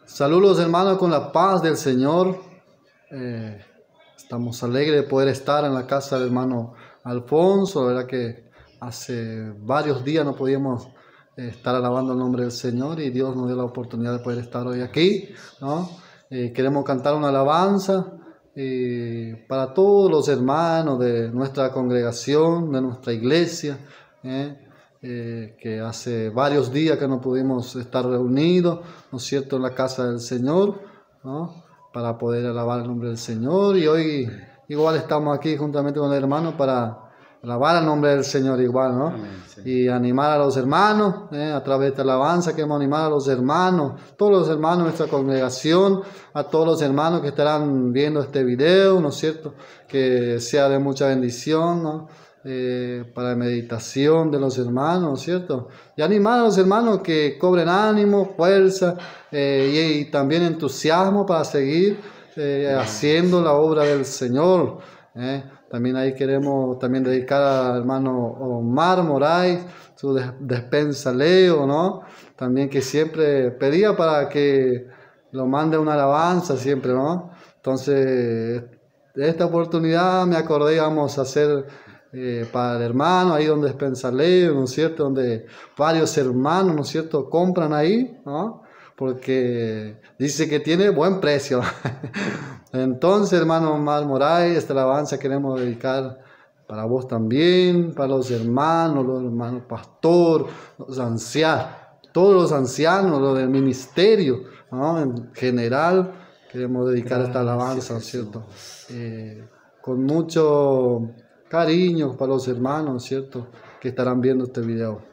Saludos hermanos con la paz del Señor. Estamos alegres de poder estar en la casa del hermano Alfonso. La verdad que hace varios días no podíamos estar alabando el nombre del Señor y Dios nos dio la oportunidad de poder estar hoy aquí, ¿no? Queremos cantar una alabanza para todos los hermanos de nuestra congregación, de nuestra iglesia, que hace varios días que no pudimos estar reunidos, ¿no es cierto?, en la casa del Señor, ¿no?, para poder alabar el nombre del Señor. Y hoy igual estamos aquí juntamente con el hermano para alabar el nombre del Señor igual, ¿no? Amén, sí. Y animar a los hermanos, a través de esta alabanza queremos animar a los hermanos, todos los hermanos de nuestra congregación, a todos los hermanos que estarán viendo este video, ¿no es cierto?, que sea de mucha bendición, ¿no?, para meditación de los hermanos, ¿cierto? Y animar a los hermanos que cobren ánimo, fuerza y también entusiasmo para seguir haciendo la obra del Señor. También ahí queremos también dedicar al hermano Omar Moraes, su despensa Leo, ¿no? También que siempre pedía para que lo mande una alabanza siempre, ¿no? Entonces, de esta oportunidad me acordé, vamos a hacer para el hermano, ahí donde despensa Leo, ¿no es cierto?, donde varios hermanos, ¿no es cierto?, compran ahí, ¿no?, porque dice que tiene buen precio. Entonces, hermano Omar Moraes, esta alabanza queremos dedicar para vos también, para los hermanos pastor, los ancianos, todos los ancianos, los del ministerio, ¿no?, en general, queremos dedicar esta alabanza, ¿no es cierto?, con mucho cariño para los hermanos, ¿cierto?, que estarán viendo este video.